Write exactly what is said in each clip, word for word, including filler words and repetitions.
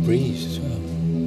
breeze as well.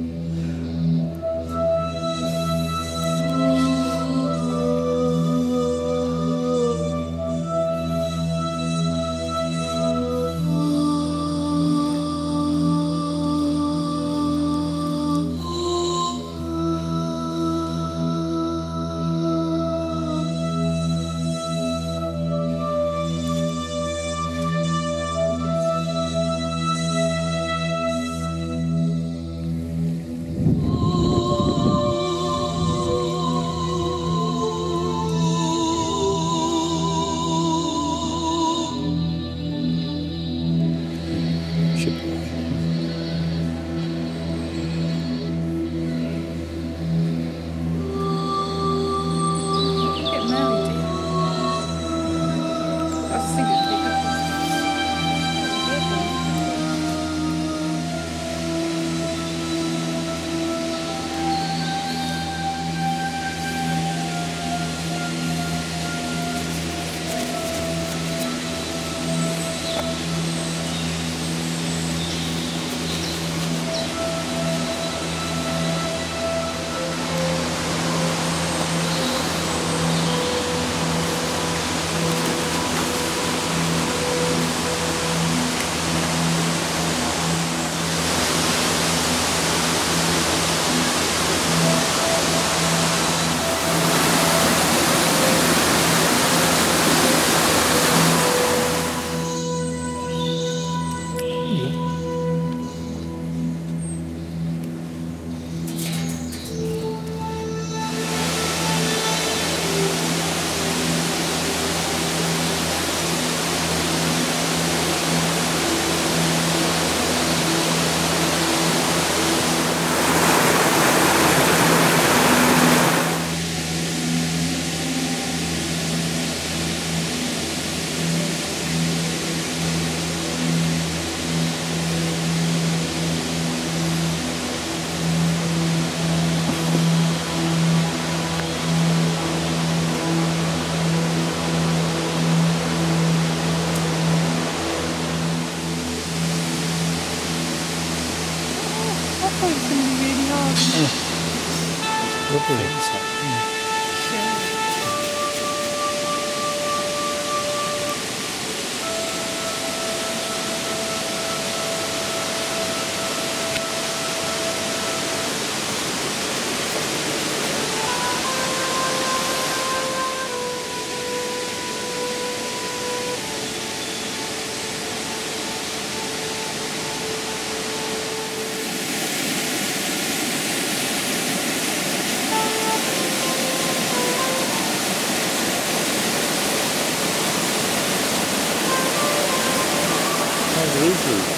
It's going to be really hard. Mm. Lovely. Mm. Easy.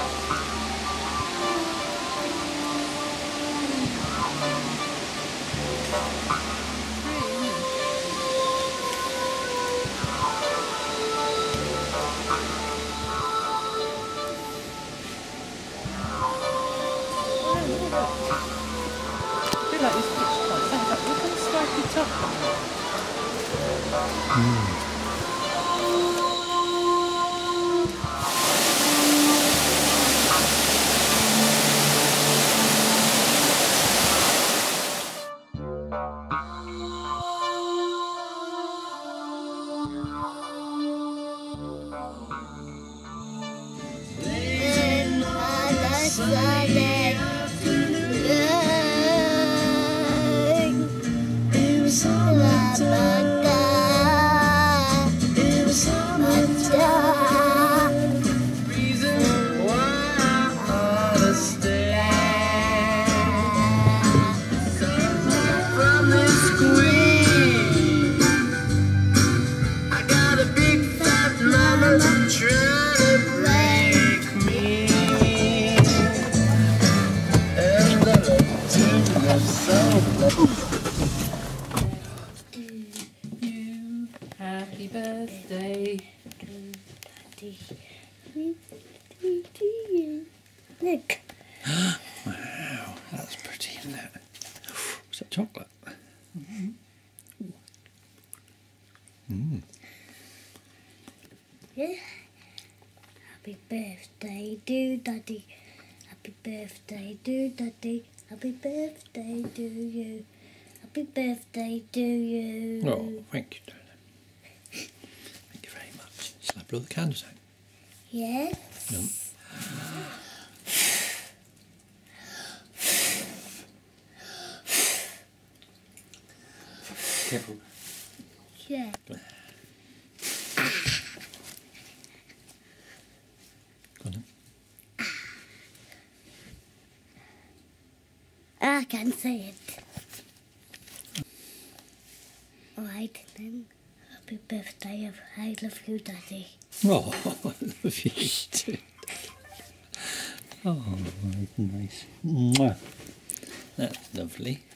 I feel like this picture quite sounds like look at the stripy top on it. Mm. Happy birthday. Look. Wow, that's pretty, isn't it? Is that chocolate? Mm-hmm. Mm. Yeah. Happy birthday to Daddy. Happy birthday to Daddy. Happy birthday to you. Happy birthday to you. Oh, thank you, darling. Thank you very much. Shall I blow the candles out? Yes. No. Careful. Yeah. Go on. Go on then. I can say it. Alright then. Happy birthday. I love you, Daddy. Oh, I love you too. Oh, nice. Mwah. That's lovely.